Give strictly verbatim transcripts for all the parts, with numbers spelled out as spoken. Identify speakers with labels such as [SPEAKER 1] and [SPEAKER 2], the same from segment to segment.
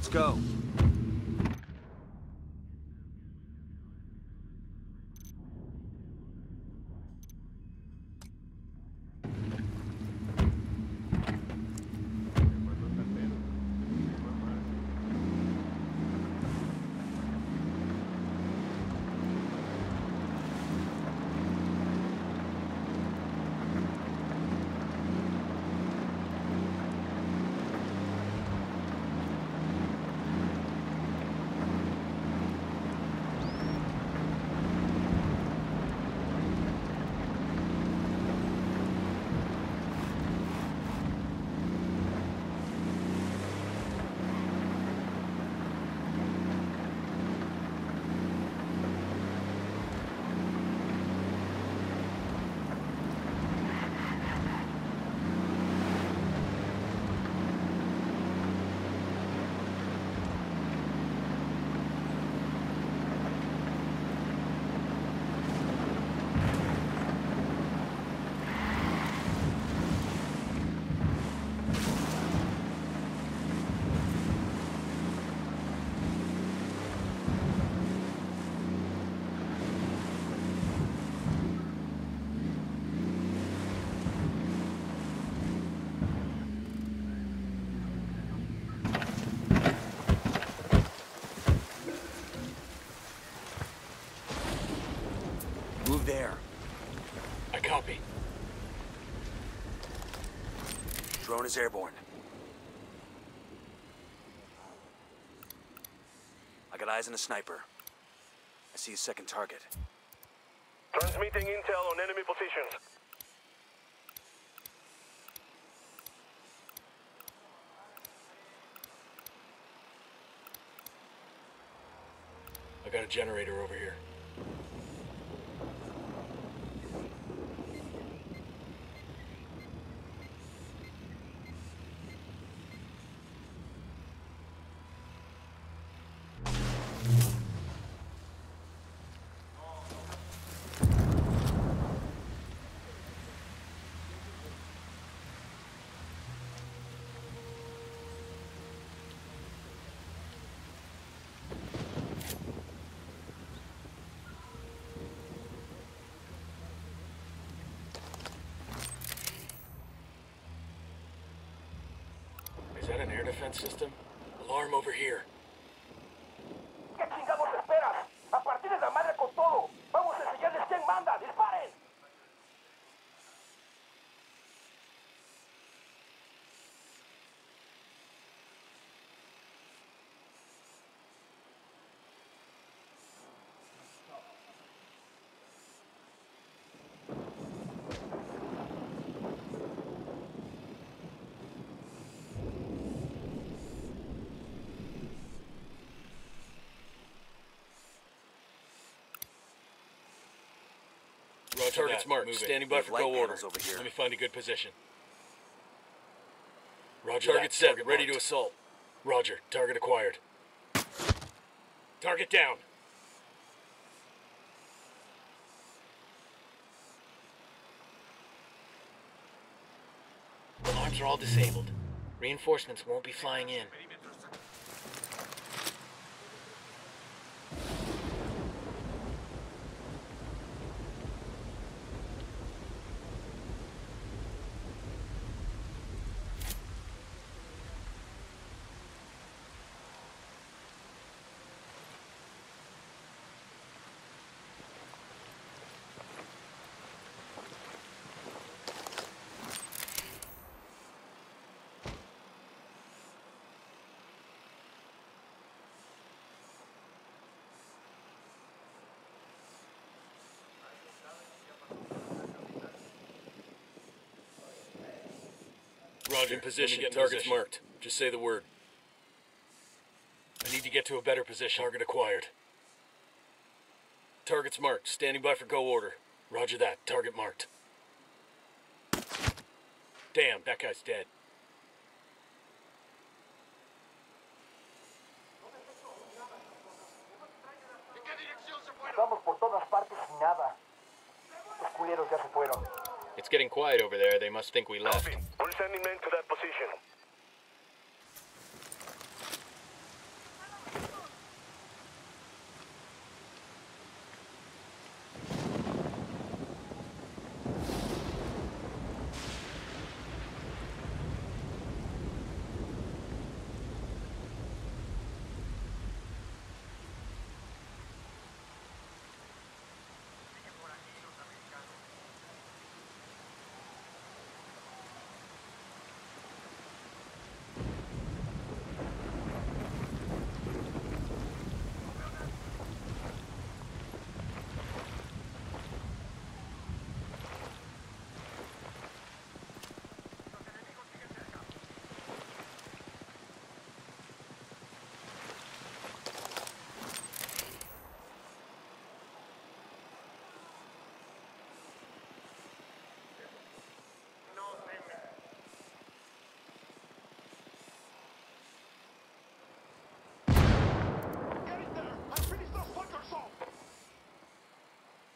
[SPEAKER 1] Let's go. Move there.
[SPEAKER 2] I copy.
[SPEAKER 1] Drone is airborne. I got eyes on a sniper. I see a second target.
[SPEAKER 3] Transmitting intel on enemy positions.
[SPEAKER 2] I got a generator over here. Is that an air defense system? Alarm over here.
[SPEAKER 3] ¿Qué chingados esperas? A partir de la madre con todo. Vamos a enseñarles quién manda. ¡Disparen!
[SPEAKER 2] Roger Target's
[SPEAKER 1] that.
[SPEAKER 2] marked.
[SPEAKER 1] Move it.
[SPEAKER 2] Standing by
[SPEAKER 1] We have
[SPEAKER 2] for
[SPEAKER 1] light
[SPEAKER 2] go order.
[SPEAKER 1] panels over here.
[SPEAKER 2] Let me find a good position. Roger Target set. Target ready to assault. Roger. Target acquired. Target down. Alarms are all disabled. Reinforcements won't be flying in. Roger. In position. Get targets position. Marked. Just say the word. I need to get to a better position. Target acquired. Target's marked. Standing by for go order. Roger that. Target marked. Damn, that guy's dead.
[SPEAKER 3] Vamos por todas partes y nada. Los culeros ya se fueron.
[SPEAKER 2] It's getting quiet over there. They must think we left.
[SPEAKER 3] Copy. We're sending men to that position.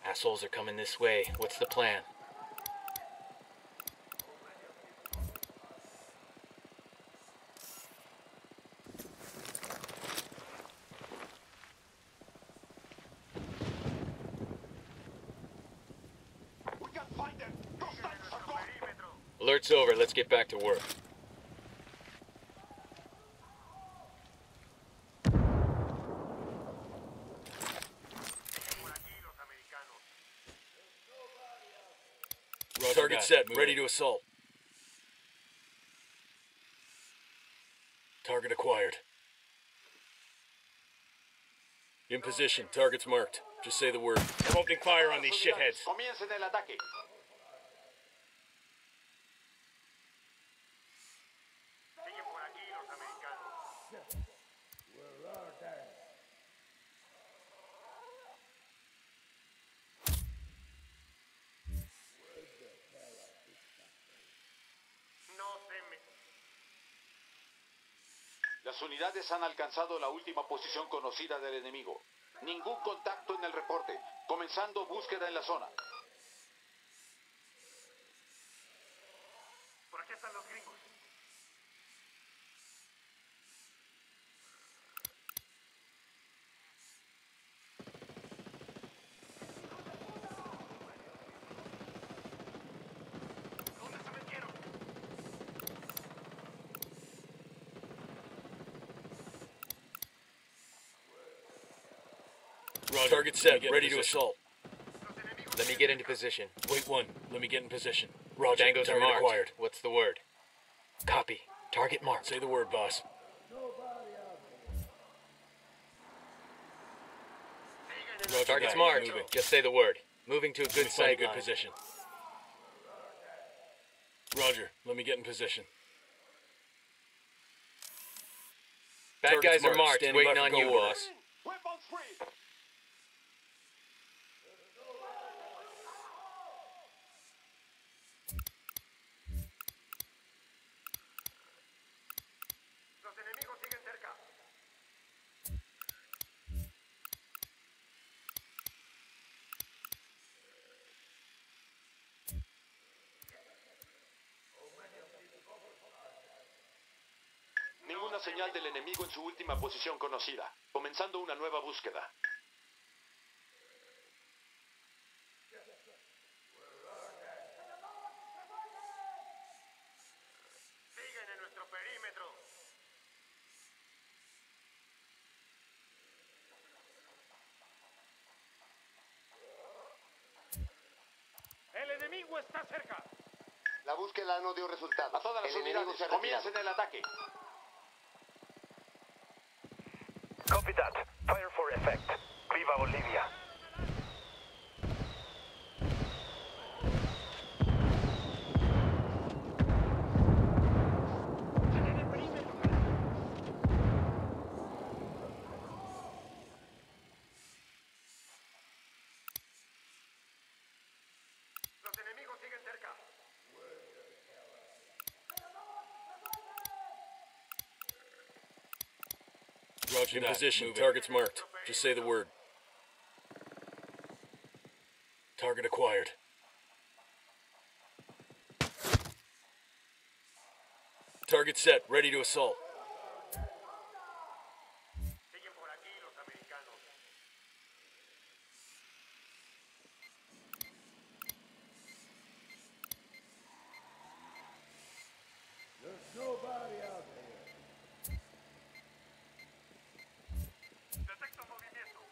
[SPEAKER 2] Assholes are coming this way. What's the plan?
[SPEAKER 3] We can find them. Those tanks are gone.
[SPEAKER 2] Alert's over. Let's get back to work.
[SPEAKER 1] Roger
[SPEAKER 2] Target
[SPEAKER 1] that.
[SPEAKER 2] set.
[SPEAKER 1] Moving.
[SPEAKER 2] Ready to assault. Target acquired. In position. Target's marked. Just say the word. I'm opening fire on these shitheads.
[SPEAKER 3] Comiencen el ataque. Siguen por aquí los americanos. No se me... Las unidades han alcanzado la última posición conocida del enemigo. Ningún contacto en el reporte. Comenzando búsqueda en la zona. Por aquí están los gringos. ¿Dónde se metieron?
[SPEAKER 2] Roger. Target set. Ready to assault. Let me get into position.
[SPEAKER 1] Wait one. Let me get in position. Roger.
[SPEAKER 2] Tangos are
[SPEAKER 1] Target
[SPEAKER 2] marked.
[SPEAKER 1] acquired.
[SPEAKER 2] What's the word? Copy. Target marked.
[SPEAKER 1] Say the word, boss. Roger
[SPEAKER 2] Target's
[SPEAKER 1] that.
[SPEAKER 2] marked.
[SPEAKER 1] Moving.
[SPEAKER 2] Just say the word. Moving to a
[SPEAKER 1] Let
[SPEAKER 2] good
[SPEAKER 1] me find a
[SPEAKER 2] sight
[SPEAKER 1] good
[SPEAKER 2] line.
[SPEAKER 1] position. Roger. Let me get in position.
[SPEAKER 2] Bad
[SPEAKER 1] Target's
[SPEAKER 2] guys are
[SPEAKER 1] marked.
[SPEAKER 2] marked.
[SPEAKER 1] Standing
[SPEAKER 2] Waiting
[SPEAKER 1] by for
[SPEAKER 2] on
[SPEAKER 1] go
[SPEAKER 2] you,
[SPEAKER 1] order.
[SPEAKER 2] boss.
[SPEAKER 3] Weapons free. Los enemigos siguen cerca. Ninguna señal del enemigo en su última posición conocida. Comenzando una nueva búsqueda. Siguen en nuestro perímetro. El enemigo está cerca.
[SPEAKER 4] La búsqueda no dio resultados.
[SPEAKER 3] A todas las
[SPEAKER 4] El enemigo
[SPEAKER 3] unidades,
[SPEAKER 4] se ha retirado.
[SPEAKER 3] comiencen el ataque.
[SPEAKER 5] Copy that. Fire for effect. Viva Bolivia.
[SPEAKER 3] Los enemigos siguen cerca.
[SPEAKER 1] Roger
[SPEAKER 2] In
[SPEAKER 1] that.
[SPEAKER 2] position.
[SPEAKER 1] Moving.
[SPEAKER 2] Target's marked. Just say the word.
[SPEAKER 1] Target acquired.
[SPEAKER 2] Target set. Ready to assault.
[SPEAKER 3] Siguen por aquí los americanos. Detecto movimiento.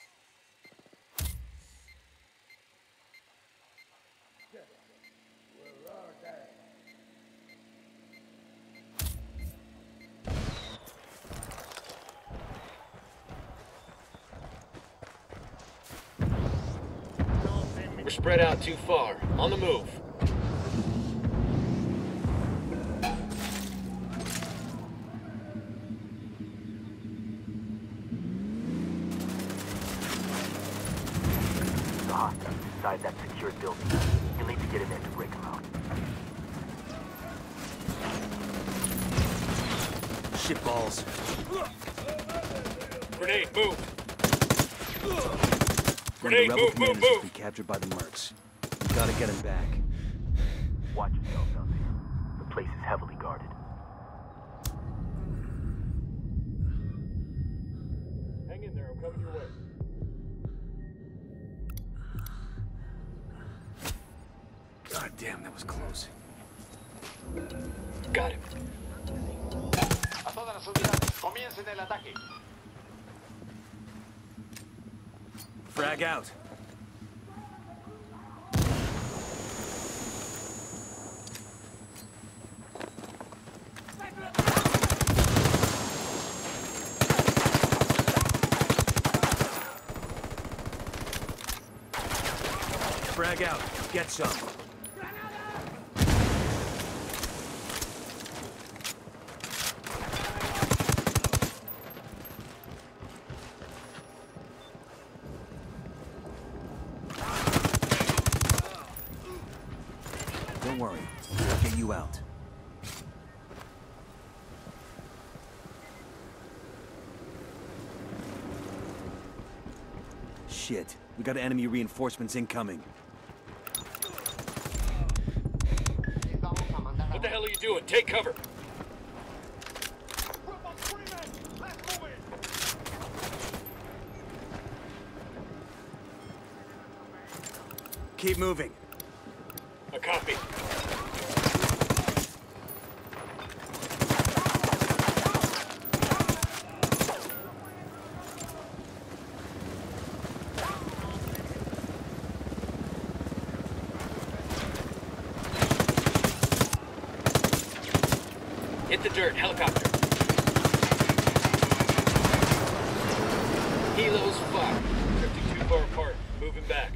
[SPEAKER 2] We're spread out too far. On the move.
[SPEAKER 5] The hostiles inside that secured building. You'll need to get in there to break them out.
[SPEAKER 1] Shit balls.
[SPEAKER 2] Grenade, move.
[SPEAKER 1] One of the
[SPEAKER 2] Grenade,
[SPEAKER 1] rebel
[SPEAKER 2] move, move,
[SPEAKER 1] commanders has
[SPEAKER 2] move.
[SPEAKER 1] been captured by the mercs. We gotta get him back.
[SPEAKER 5] Watch yourselves out there. The place is heavily guarded.
[SPEAKER 2] Hang in there, I'm coming your way.
[SPEAKER 1] God damn, that was close.
[SPEAKER 2] Got him.
[SPEAKER 3] A todas las unidades, comiencen el ataque.
[SPEAKER 1] Frag out. Frag out. Get some. Don't worry. I'll get you out. Shit. We got enemy reinforcements incoming.
[SPEAKER 2] What the hell are you doing? Take cover.
[SPEAKER 1] Keep moving.
[SPEAKER 2] A copy. Hit the dirt, helicopter. Helo's fucked. Drifting too far apart. Moving back.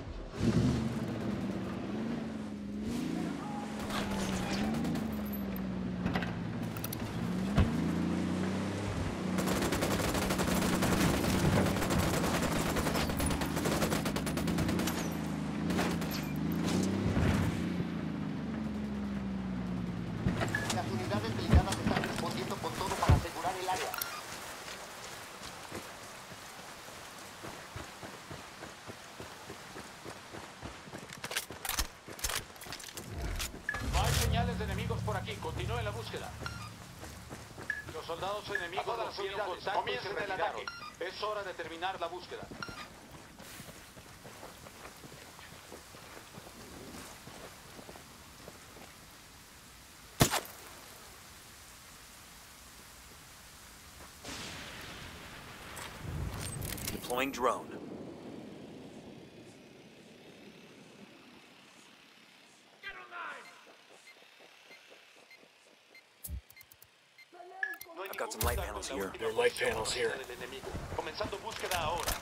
[SPEAKER 4] Las unidades blindadas están respondiendo con todo para asegurar el área.
[SPEAKER 3] No hay señales de enemigos por aquí. Continúen la búsqueda. Los soldados enemigos rompieron contacto, comiencen el ataque. Es hora de terminar la búsqueda.
[SPEAKER 1] Deploying drone.
[SPEAKER 3] No hay
[SPEAKER 1] I've got
[SPEAKER 3] ningún
[SPEAKER 1] some light
[SPEAKER 3] contacto
[SPEAKER 1] panels
[SPEAKER 3] en la
[SPEAKER 1] here.
[SPEAKER 3] última
[SPEAKER 2] There are light
[SPEAKER 3] posición
[SPEAKER 2] panels
[SPEAKER 3] conocida
[SPEAKER 2] here.
[SPEAKER 3] del enemigo. Comenzando búsqueda ahora.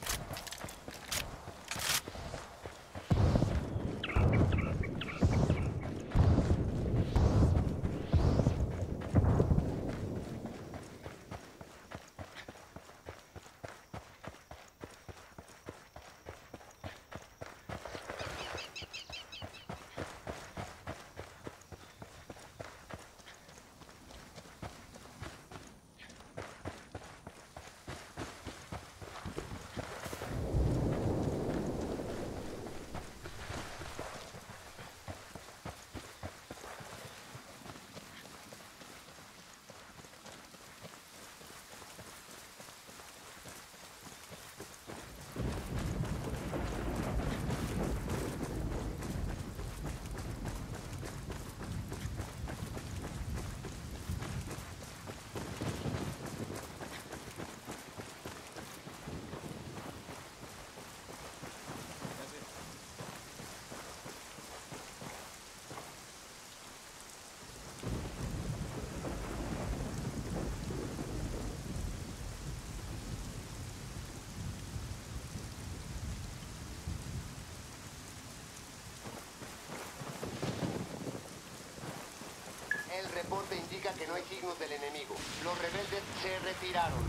[SPEAKER 4] El reporte indica que no hay signos del enemigo. Los rebeldes se retiraron.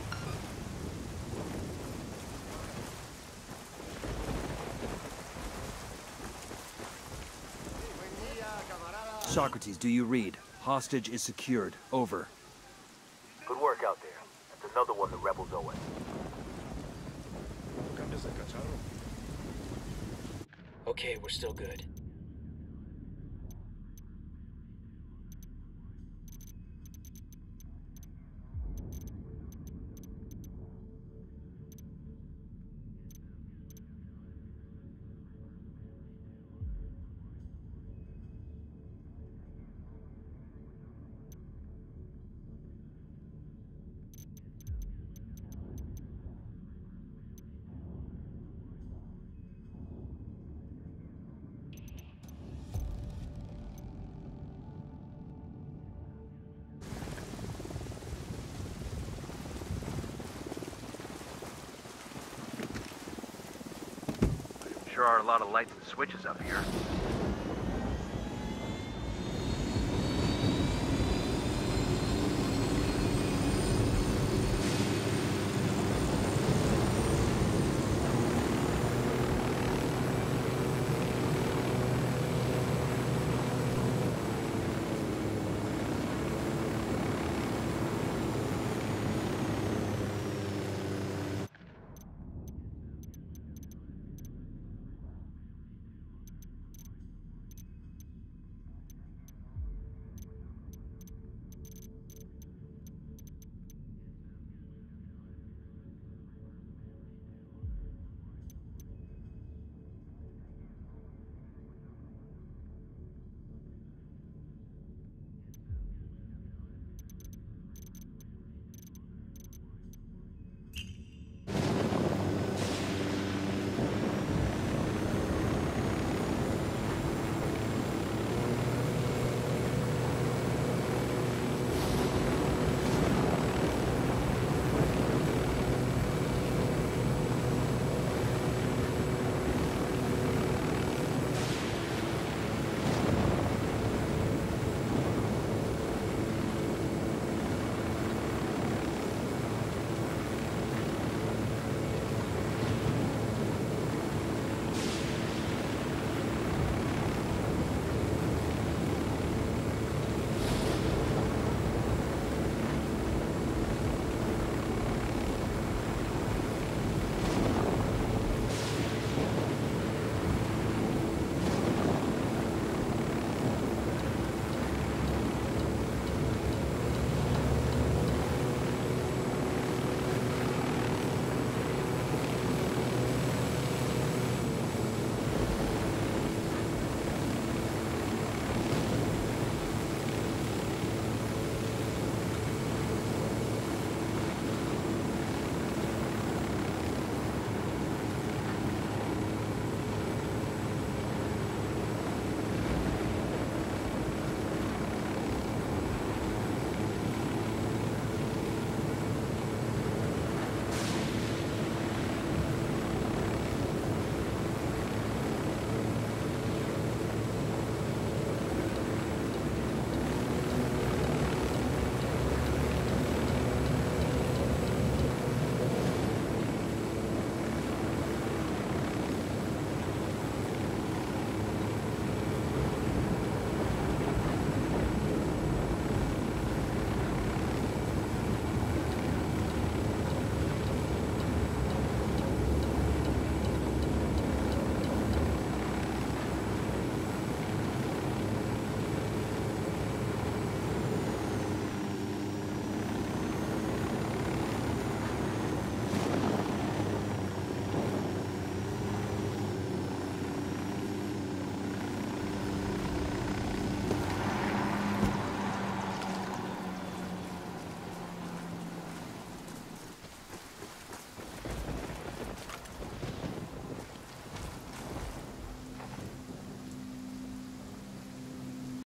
[SPEAKER 1] Socrates, do you read? Hostage is secured. Over.
[SPEAKER 5] Good work out there. That's another one the rebels owe us.
[SPEAKER 6] ¿Cambias de cacharro?
[SPEAKER 2] Okay, we're still good.
[SPEAKER 1] Sure are a lot of lights and switches up here.